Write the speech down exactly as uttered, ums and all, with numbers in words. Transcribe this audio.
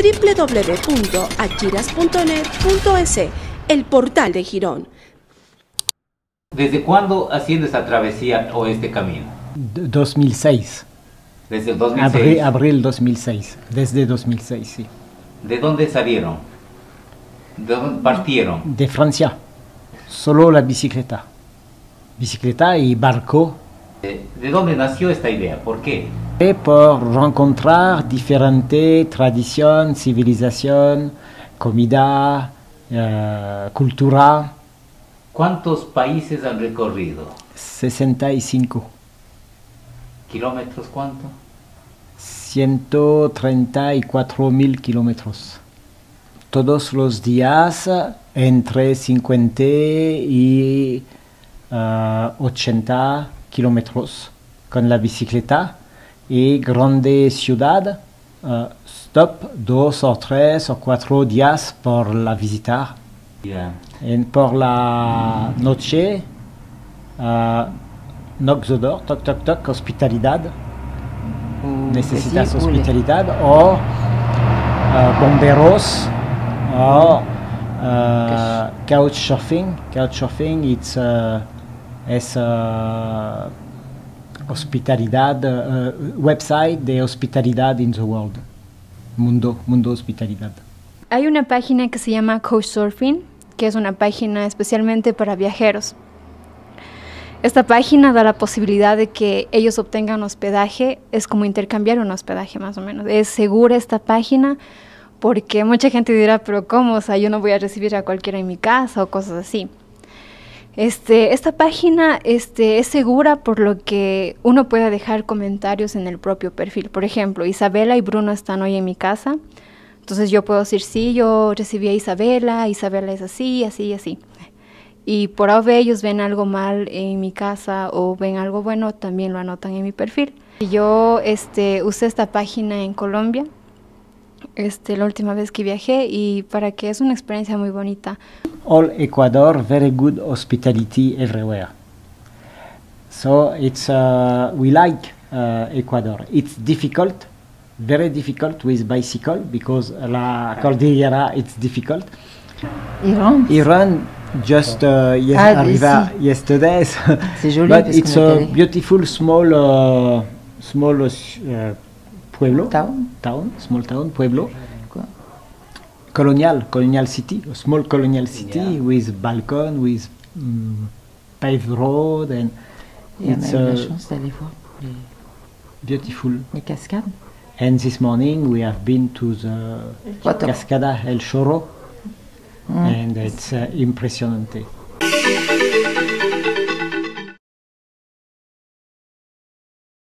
w w w punto achiras punto net punto es, el portal de Girón. ¿Desde cuándo haciendo esa travesía o este camino? dos mil seis. Desde el dos mil seis. Abril, abril dos mil seis. Desde dos mil seis, sí. ¿De dónde salieron? ¿De dónde partieron? De Francia. Solo la bicicleta. Bicicleta y barco. ¿De dónde nació esta idea? ¿Por qué? Por encontrar diferentes tradiciones, civilización, comida, uh, cultura. ¿Cuántos países han recorrido? sesenta y cinco. ¿Kilómetros cuánto? ciento treinta y cuatro mil kilómetros. Todos los días entre cincuenta y uh, ochenta kilómetros con la bicicleta, y grande ciudad, uh, stop dos o tres o cuatro días por la visitar. Yeah. Y por la noche, uh, knock the door, toc toc toc, hospitalidad. Mm, necesitas sí, hospitalidad o uh, bomberos o uh, couchsurfing. Couchsurfing it's uh, es uh, hospitalidad, uh, website de hospitalidad in the world. Mundo, mundo hospitalidad. Hay una página que se llama Couchsurfing, que es una página especialmente para viajeros. Esta página da la posibilidad de que ellos obtengan hospedaje, es como intercambiar un hospedaje más o menos. Es segura esta página porque mucha gente dirá, pero ¿cómo? O sea, yo no voy a recibir a cualquiera en mi casa o cosas así. Este, esta página este, es segura por lo que uno puede dejar comentarios en el propio perfil. Por ejemplo, Isabela y Bruno están hoy en mi casa, entonces yo puedo decir, sí, yo recibí a Isabela, Isabela es así, así y así. Y por A o B ellos ven algo mal en mi casa o ven algo bueno, también lo anotan en mi perfil. Yo este, usé esta página en Colombia, este, la última vez que viajé, y para que es una experiencia muy bonita. All Ecuador, very good hospitality everywhere. So it's uh, we like uh, Ecuador. It's difficult, very difficult with bicycle because la cordillera it's difficult. Iran. Iran just uh, yes, ah, arriva yesterday. C'est joli, but it's a beautiful small uh, small uh, pueblo town. town small town pueblo. Colonial, colonial city, a small colonial city yeah. with balcony, with um, paved road, and yeah, it's uh, uh, les... beautiful. Les cascades. And this morning we have been to the What Cascada El Chorro, mm. and it's uh, impressionante.